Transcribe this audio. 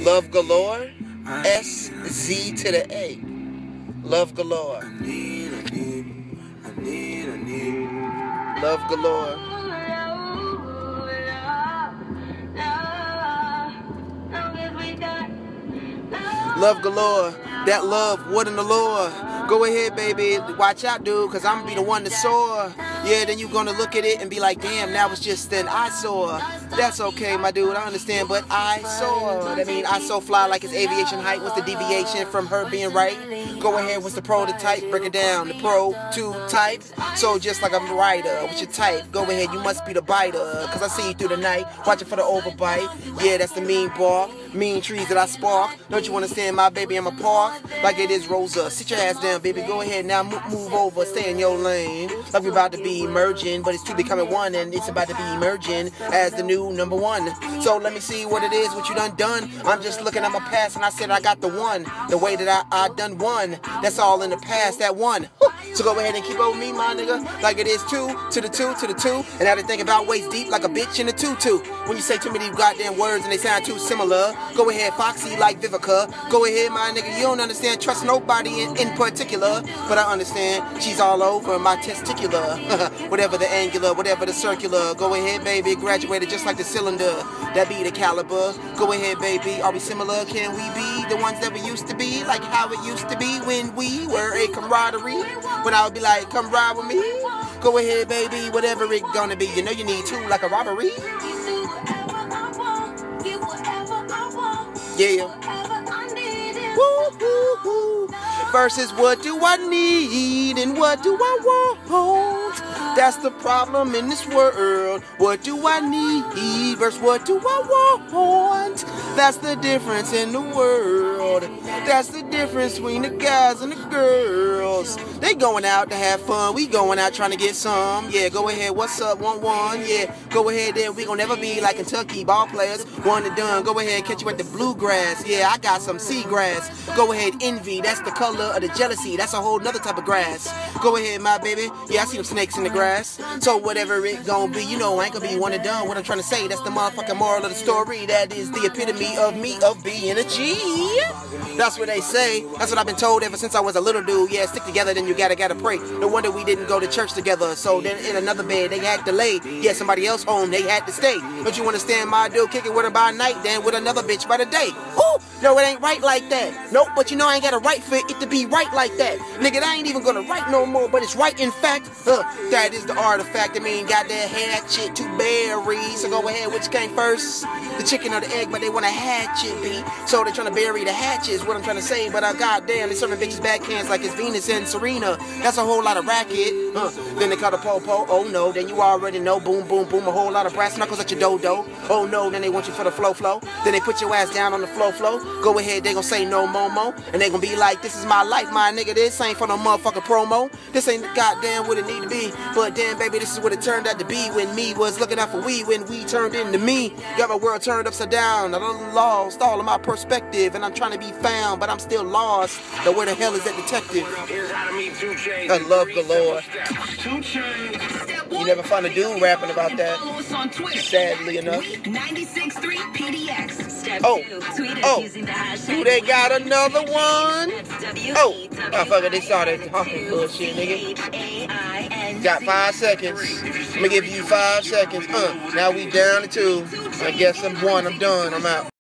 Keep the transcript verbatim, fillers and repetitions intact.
Love galore. S Z to the A. Love galore. Love galore. Love galore. That love, what in the lore? Go ahead, baby. Watch out, dude, because I'm going to be the one to soar. Yeah, then you're going to look at it and be like, damn, that was just an eyesore. That's okay, my dude, I understand, but I soar. I mean, I so fly like it's aviation height. What's the deviation from her being right? Go ahead, what's the prototype? Break it down, the pro to type. So just like I'm a writer, what's your type? Go ahead, you must be the biter, because I see you through the night, watching for the overbite. Yeah, that's the mean bark, mean trees that I spark. Don't you understand, my baby, I'm a park like it is Rosa. Sit your ass down, baby, go ahead now, move, move over, stay in your lane. Like we're about to be emerging, but it's two becoming one, and it's about to be emerging as the new number one. So let me see what it is, what you done done. I'm just looking at my past, and I said I got the one. The way that I, I done won, that's all in the past, that one. So go ahead and keep over me, my nigga, like it is two to the two to the two. And now they think about waist deep like a bitch in a tutu. When you say too many goddamn words and they sound too similar, go ahead, Foxy like Vivica. Go ahead, my nigga, you don't understand, trust nobody in, in particular. But I understand, she's all over my testicular. Whatever the angular, whatever the circular. Go ahead, baby, graduated just like the cylinder. That be the caliber. Go ahead, baby, are we similar? Can we be the ones that we used to be? Like how it used to be when we were a camaraderie. When I would be like, come ride with me. Go ahead, baby, whatever it gonna be. You know you need two, like a robbery. Yeah. Woo, woo, woo. Versus what do I need and what do I want? That's the problem in this world. What do I need versus what do I want? That's the difference in the world. That's the difference between the guys and the girls. They going out to have fun. We going out trying to get some. Yeah, go ahead. What's up? One one. Yeah, go ahead. Then we gonna never be like Kentucky ball players. One and done. Go ahead. Catch you at the bluegrass. Yeah, I got some seagrass. Go ahead. Envy. That's the color of the jealousy. That's a whole nother type of grass. Go ahead, my baby. Yeah, I see them snakes in the grass. So whatever it gonna be, you know, I ain't gonna be one and done. What I'm trying to say, that's the motherfucking moral of the story. That is the epitome of me, of being a G. That's what they say. That's what I've been told ever since I was a little dude. Yeah, stick together, then you gotta gotta pray. No wonder we didn't go to church together. So then in another bed, they had to lay. Yeah, somebody else home, they had to stay. Don't you understand, my dude? Kick it with her by night, then with another bitch by the day. Ooh, no, it ain't right like that. Nope, but you know I ain't got a right for it to be right like that. Nigga, I ain't even gonna write no more, but it's right in fact. Uh, that is the artifact. I mean, got that hatchet to bury. So go ahead, which came first? The chicken or the egg, but they want a hatchet be. So they're trying to bury the hatches, what I'm trying to say. But uh, goddamn, they serving bitches backhands like it's Venus and Serena. That's a whole lot of racket. Uh, then they call the po-po. Oh no, then you already know. Boom, boom, boom. A whole lot of brass knuckles at your dodo. Oh no, then they want you for the flow-flow. Then they put your ass down on the flow-flow. Go ahead, they gonna say no momo. And they gonna be like, this is my life, my nigga. This ain't for no motherfucking promo. This ain't goddamn what it need to be. But damn, baby, this is what it turned out to be when me was looking out for we, when we turned into me. Got my world turned upside down. I done lost all of my perspective, and I'm trying to be found, but I'm still lost. Now where the hell is that detective? I love galore. You never find a dude rapping about that, sadly enough. Oh, oh, do they got another one? Oh, oh fuck it, they started talking bullshit, nigga. Got five seconds. I'm gonna give you five seconds. Uh, now we down to two. I guess I'm one. I'm done. I'm out.